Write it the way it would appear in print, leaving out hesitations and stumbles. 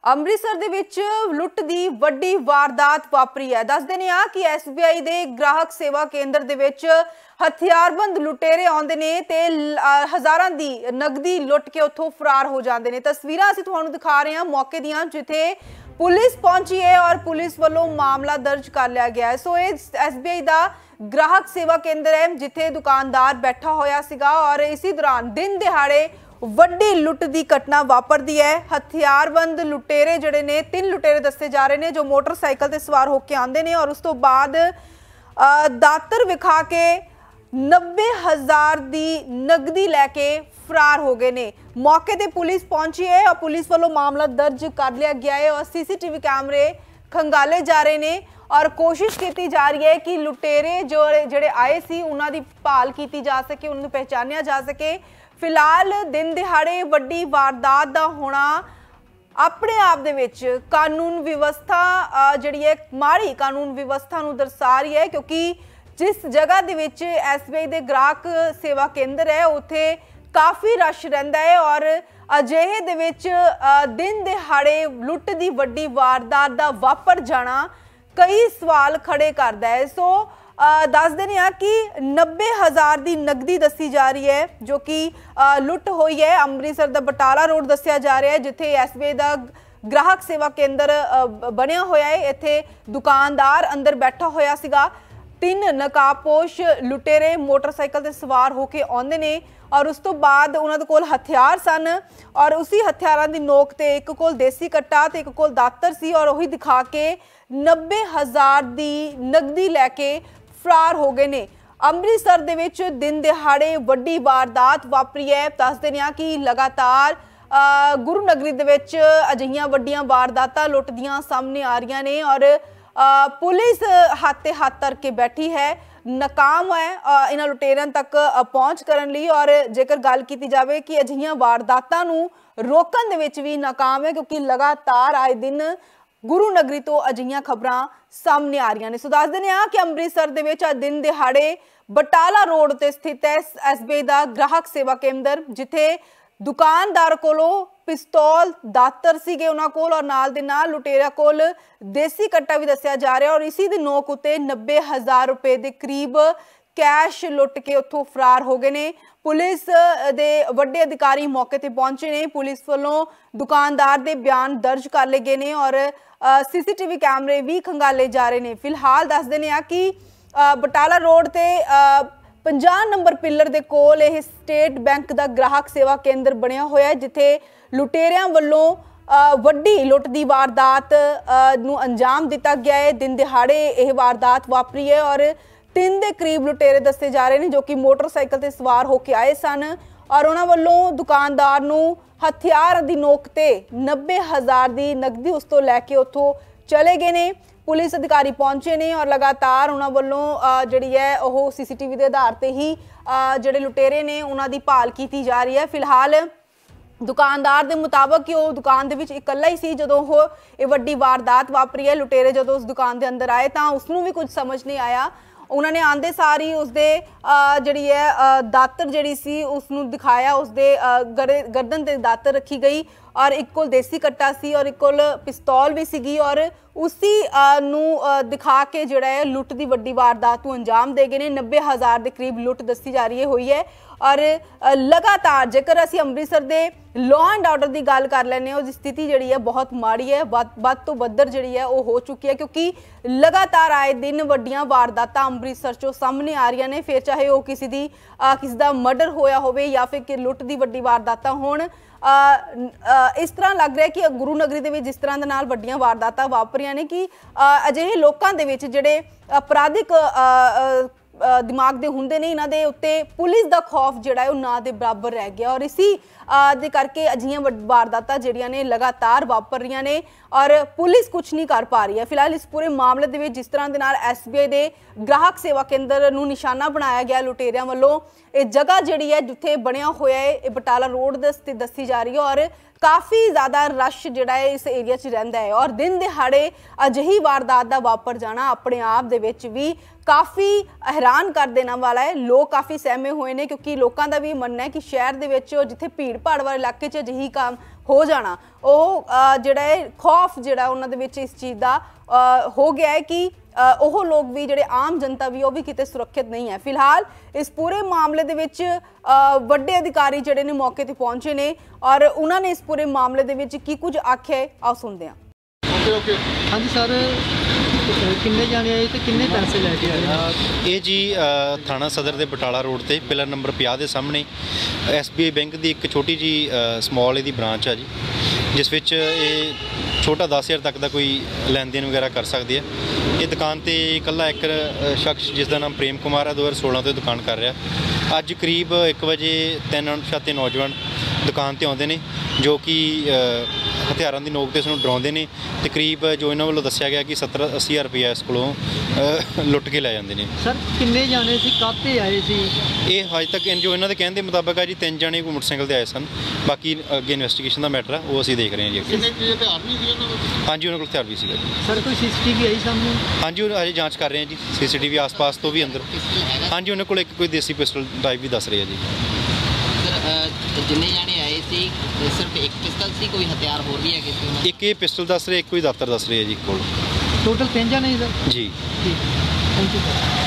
ਅੰਮ੍ਰਿਤਸਰ ਦੇ ਵਿੱਚ ਲੁੱਟ ਦੀ ਵੱਡੀ ਵਾਰਦਾਤ ਵਾਪਰੀ ਹੈ। ਦੱਸਦੇ ਨੇ ਕਿ SBI ਦੇ ਗ੍ਰਾਹਕ ਸੇਵਾ ਕੇਂਦਰ ਦੇ ਵਿੱਚ ਹਥਿਆਰਬੰਦ ਲੁਟੇਰੇ ਆਉਂਦੇ ਨੇ ਤੇ ਹਜ਼ਾਰਾਂ ਦੀ ਨਗਦੀ ਲੁੱਟ ਕੇ ਉੱਥੋਂ ਫਰਾਰ ਹੋ ਜਾਂਦੇ ਨੇ। ਤਸਵੀਰਾਂ ਅਸੀਂ ਤੁਹਾਨੂੰ ਦਿਖਾ ਰਹੇ ਹਾਂ ਮੌਕੇ ਦੀਆਂ, ਜਿੱਥੇ पुलिस पहुंची है और पुलिस वालों मामला दर्ज कर लिया गया है। सो ये SBI का ग्राहक सेवा केंद्र है जिथे दुकानदार बैठा होया सीगा और इसी दौरान दिन दिहाड़े वड्डी लुट की घटना वापरदी है। हथियारबंद लुटेरे जिहड़े ने 3 लुटेरे दस्से जा रहे हैं जो मोटरसाइकिल ते सवार होकर आते हैं और उस तो बाद दातर विखा के 90,000 की नगदी लैके फरार हो गए ने। मौके ते पुलिस पहुंची है और पुलिस वालों मामला दर्ज कर लिया गया है और CCTV कैमरे खंगाले जा रहे ने और कोशिश की जा रही है कि लुटेरे जो जेडे आए सी उन्हां दी भाल की जा सके, उन्हें पहचानिया जा सके। फिलहाल दिन दिहाड़े वड्डी वारदात दा होना अपने आप दे विच कानून व्यवस्था जिहड़ी है माड़ी कानून व्यवस्था नूं दर्शा रही है, क्योंकि जिस जगह दे विच SBI दे ग्राहक सेवा केंद्र है उत्थे काफ़ी रश रहिंदा है और अजिहे दे विच दिन दिहाड़े लुट दी वड्डी वारदात दा वापर जाना कई सवाल खड़े करदा है। सो दस देने कि 90,000 की नगदी दसी जा रही है जो कि लुट हुई है। अमृतसर का बटाला रोड दसिया जा रहा है जिथे SBI का ग्राहक सेवा केंद्र बनया होया है। इत्थे दुकानदार अंदर बैठा होया सीगा। 3 नकाबपोश लुटेरे मोटरसाइकिल ते सवार होके आउंदे ने और उस तो बाद उन्हां दे कोल हथियार सन और उसी हथियारां दी नोक ते एक कोल देसी कट्टा ते एक कोल दातर सी और वही दिखा के 90,000 दी नगदी लैके फरार हो गए ने। अमृतसर दे विच दिन दिहाड़े वड्डी वारदात वापरी है। दस देने कि लगातार गुरु नगरी दे विच अजिहियां वड्डियां वारदातां लुट दियां सामने आ रही ने और पुलिस हाथे हाथ धर के बैठी है, नाकाम है इन्हां लुटेरियां तक पहुंच करन लई। और जेकर गल की जाए कि अजिहियां वारदातां नूं रोकण दे विच भी नाकाम है, क्योंकि लगातार आए दिन गुरु नगरी तो अजिहियां खबरां सामने आ रही ने। सो दस देने कि अमृतसर दे विच दिन दिहाड़े बटाला रोड ते स्थित है SBI दा ग्राहक सेवा केंद्र, जिथे दुकानदार कोलों पिस्तौल दातर सीगे उन्हां कोल और नाल दे नाल लुटेरा कोल देसी कट्टा भी दस्सिया जा रहा और इसी दी नोक उत्ते 90,000 रुपए के करीब कैश लुट के उत्थों फरार हो गए ने। पुलिस दे वड्डे अधिकारी मौके ते पहुंचे ने। पुलिस वालों दुकानदार दे बयान दर्ज कर ले गए ने और CCTV कैमरे भी खंगाले जा रहे ने। फिलहाल दस देने कि बटाला रोड ते 50 नंबर पिलर दे कोल यह स्टेट बैंक का ग्राहक सेवा केंद्र बनया होया है, जिथे लुटेरियां वल्लों वड्डी लुट की वारदात नूं अंजाम दिता गया है। दिन दिहाड़े यह वारदात वापरी है और 3 के करीब लुटेरे दस्से जा रहे हैं जो कि मोटरसाइकिल ते सवार होके आए सन और उन्हां वल्लों दुकानदार नूं हथियार दी नोक ते 90,000 की नगदी उस तो लैके उत्थों चले गए ने। पुलिस अधिकारी पहुंचे ने और लगातार उन्हां वल्लों जिहड़ी है वो CCTV के आधार पर ही जिहड़े लुटेरे ने उन्हां दी भाल की जा रही है। फिलहाल दुकानदार के मुताबिक कि वो दुकान दे विच इकल्ला ही सी जदों वो ये वड्डी वारदात वापरी है। लुटेरे जदों उस दुकान के अंदर आए तो उसनूं भी कुछ समझ नहीं आया। उन्होंने आंदे सार ही उसदे जिहड़ी है दातर जिहड़ी सी उसनूं दिखाया, उसदे गर्दन ते दातर रखी गई और एक कोल देसी कट्टा सी और एक कोल पिस्तौल भी सीगी और उसी नूं दिखा के जिहड़ा है लुट की वड्डी वारदात नूं अंजाम दे गए ने। 90,000 के करीब लुट दसी जा रही हुई है और लगातार जेकर असीं अमृतसर दे लॉ एंड ऑर्डर की गल कर लैंदे उसकी स्थिति जिहड़ी है बहुत माड़ी है, बद तो बदतर जिहड़ी है वो हो चुकी है, क्योंकि लगातार आए दिन वड्डियां वारदातां अमृतसर चों सामने आ रही ने। फिर चाहे वो किसी दा मर्डर होया होवे या फिर कि लुट की वड्डी वारदातां होण। इस तरह लग रहा है कि गुरु नगरी दे विच जिस तरह दे नाल वड्डियां वारदातां वापरियां ने कि अजिहे लोकां दे विच जिहड़े अपराधिक दिमाग दे हुंदे ने इन्हां दे उत्ते पुलिस दा खौफ जिहड़ा है ना दे बराबर रह गया और इसी दे करके अजिहियां वारदातां जिहड़ियां ने लगातार वापर रही ने और पुलिस कुछ नहीं कर पा रही है। फिलहाल इस पूरे मामले दे विच जिस तरह दे नाल SBI दे ग्राहक सेवा केंद्र नूं निशाना बनाया गया लुटेरियां वल्लों, ये जगह जिहड़ी है जिथे बनया होया है ये बटाला रोड दे दसी जा रही है और ਕਾਫੀ ਜ਼ਿਆਦਾ ਰਸ਼ ਜਿਹੜਾ ਹੈ ਇਸ ਏਰੀਆ 'ਚ ਰਹਿੰਦਾ ਹੈ ਔਰ ਦਿਨ ਦਿਹਾੜੇ ਅਜਿਹੀ ਵਾਰਦਾਤ ਦਾ ਵਾਪਰ ਜਾਣਾ ਆਪਣੇ ਆਪ ਦੇ ਵਿੱਚ ਵੀ ਕਾਫੀ ਹੈਰਾਨ ਕਰ ਦੇਣ ਵਾਲਾ ਹੈ। ਲੋਕ ਕਾਫੀ ਸਹਿਮੇ ਹੋਏ ਨੇ ਕਿਉਂਕਿ ਲੋਕਾਂ ਦਾ ਵੀ ਮੰਨਣਾ ਹੈ ਕਿ ਸ਼ਹਿਰ ਦੇ ਵਿੱਚ ਜਿੱਥੇ ਭੀੜ ਭਾੜ ਵਾਲੇ ਇਲਾਕੇ 'ਚ ਅਜਿਹੀ ਕੰਮ ਹੋ ਜਾਣਾ ਉਹ ਜਿਹੜਾ ਹੈ ਖੌਫ ਜਿਹੜਾ ਉਹਨਾਂ ਦੇ ਵਿੱਚ ਇਸ ਚੀਜ਼ ਦਾ ਹੋ ਗਿਆ ਹੈ ਕਿ ਉਹ ਲੋਕ ਵੀ ਜਿਹੜੇ ਆਮ ਜਨਤਾ ਵੀ ਉਹ ਵੀ ਕਿਤੇ ਸੁਰੱਖਿਅਤ ਨਹੀਂ ਹੈ। ਫਿਲਹਾਲ ਇਸ ਪੂਰੇ ਮਾਮਲੇ ਦੇ ਵਿੱਚ ਵੱਡੇ ਅਧਿਕਾਰੀ ਜਿਹੜੇ ਨੇ ਮੌਕੇ ਤੇ ਪਹੁੰਚੇ ਨੇ ਔਰ ਉਹਨਾਂ ਨੇ ਇਸ ਪੂਰੇ ਮਾਮਲੇ ਦੇ ਵਿੱਚ ਕੀ ਕੁਝ ਆਖਿਆ ਆਓ ਸੁਣਦੇ ਹਾਂ। हाँ जी सर, किन्ने जाने आए तो किन्ने पैसे लैके आए? ਇਹ ਜੀ ਥਾਣਾ ਸਦਰ ਦੇ ਬਟਾਲਾ ਰੋਡ ਤੇ ਪਿਲਰ ਨੰਬਰ 50 ਦੇ ਸਾਹਮਣੇ SBI ਬੈਂਕ ਦੀ ਇੱਕ ਛੋਟੀ ਜੀ ਸਮਾਲ ਇਹਦੀ ਬ੍ਰਾਂਚ ਆ ਜੀ, ਜਿਸ ਵਿੱਚ ਇਹ ਛੋਟਾ 10,000 ਤੱਕ ਦਾ ਕੋਈ ਲੈਣ ਦੇਣ ਵਗੈਰਾ ਕਰ ਸਕਦੇ ਆ। ਇਹ ਦੁਕਾਨ ਤੇ ਇਕੱਲਾ ਇੱਕ ਸ਼ਖਸ ਜਿਸ ਦਾ ਨਾਮ ਪ੍ਰੇਮ ਕੁਮਾਰ ਹੈ 2016 ਤੋਂ ਦੁਕਾਨ ਕਰ ਰਿਹਾ। ਅੱਜ ਕਰੀਬ 1 ਵਜੇ 3 ਅਣਪਛਾਤੇ ਨੌਜਵਾਨ ਦੁਕਾਨ ਤੇ ਆਉਂਦੇ ਨੇ ਜੋ ਕਿ ਹਥਿਆਰਾਂ ਦੀ ਨੋਕ ਤੇ ਇਸ ਨੂੰ ਡਰਾਉਂਦੇ ਨੇ। ਤਕਰੀਬ ਜੋ ਇਹਨਾਂ ਵੱਲੋਂ ਦੱਸਿਆ ਗਿਆ ਕਿ 70-80 ਹਜ਼ਾਰ ਰੁਪਇਆ ਇਸ ਕੋਲੋਂ ਲੁੱਟ ਕੇ ਲੈ ਜਾਂਦੇ ਨੇ। ਸਰ ਕਿੰਨੇ ਜਾਣੇ ਸੀ, ਕਾਹਤੇ ਆਏ ਸੀ? ਇਹ ਹਜੇ ਤੱਕ ਜੋ ਇਹਨਾਂ ਦੇ ਕਹਿਣ ਦੇ ਮੁਤਾਬਕ ਆ ਜੀ 3 ਜਣੇ ਕੋਈ ਮੋਟਰਸਾਈਕਲ ਤੇ ਆਏ ਸਨ। ਬਾਕੀ ਅੱਗੇ ਇਨਵੈਸਟੀਗੇਸ਼ਨ ਦਾ ਮੈਟਰ ਆ ਉਹ ਅਸੀਂ ਦੇਖ ਰਹੇ ਹਾਂ ਜੀ। ਹਥਿਆਰ ਵੀ ਸੀ ਉਹਨਾਂ ਕੋਲ? ਹਾਂਜੀ ਉਹਨਾਂ ਕੋਲ ਹਥਿਆਰ ਵੀ ਸੀਗਾ ਜੀ। ਸਰ ਕੋਈ CCTV ਆਈ ਸਾਹਮਣੇ? ਹਾਂਜੀ ਉਹ ਅਜੇ ਜਾਂਚ ਕਰ ਰਹੇ ਹਾਂ ਜੀ CCTV ਆਸ-ਪਾਸ ਤੋਂ ਵੀ ਅੰਦਰ। ਹਾਂਜੀ ਉਹਨਾਂ ਕੋਲ ਇੱਕ ਕੋਈ ਦੇਸੀ ਪਿਸਟਲ ਟਾਈਪ ਵੀ ਦੱਸ ਰਹੇ ਆ ਜੀ। ਸਰ ਜਿੰਨੇ ਜਾਣੇ ਆਏ ਸੀ ਸਿਰਫ ਇੱਕ ਪਿਸਟਲ ਸੀ, ਕੋਈ ਹਥਿਆਰ ਹੋਰ ਵੀ ਹੈਗੇ ਸੀ? ਇੱਕ ਇਹ ਪਿਸਟਲ ਦੱਸ ਰਹੇ, ਇੱਕ ਕੋਈ ਦਾਤਰ ਦੱਸ ਰਹੇ ਆ ਜੀ ਕੋਲ। ਟੋਟਲ 3 ਜਾਣੇ ਸਰ? ਜੀ ਠੀਕ, ਥੈਂਕ ਯੂ ਸਰ।